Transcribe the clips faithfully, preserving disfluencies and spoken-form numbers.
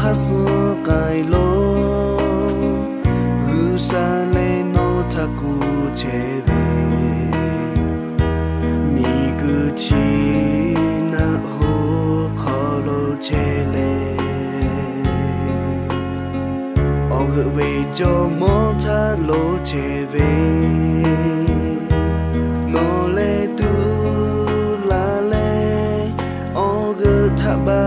su kai lo gu sa le no taku chebe mi gu chi na ho kholo chele o gu we jo mo tha lo chebe no le tu la le o gu tha ba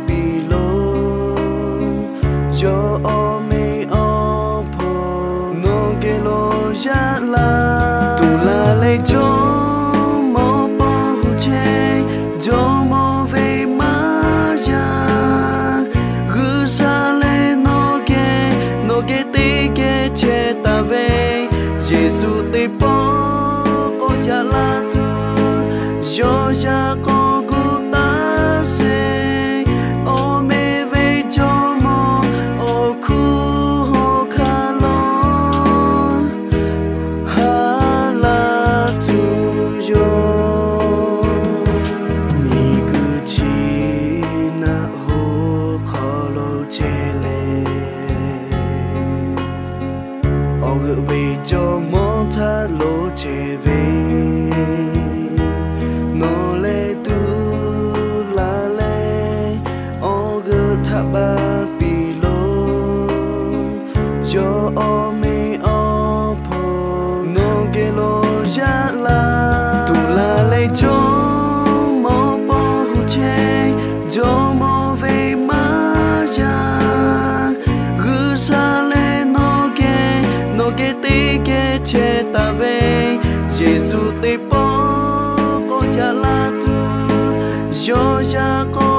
yo o me o po no que lo ya la tu la le yo mo po hu che yo mo ve ma ya gu sa le no que no que te que che ta ve Jesu te po ko ya la tu yo ya ko gu ta se vì cho món tha lô chê về nó lê tu la lê ô gơ tha ba bì lô cho ô mê ô phô nó kê lô ya la tu la lê cho mô bô hù chê cho mô về ma ya gư sa lê nó kê nó kê tí kê chê ta về Giêsu te po ko ya la tu yo ya ko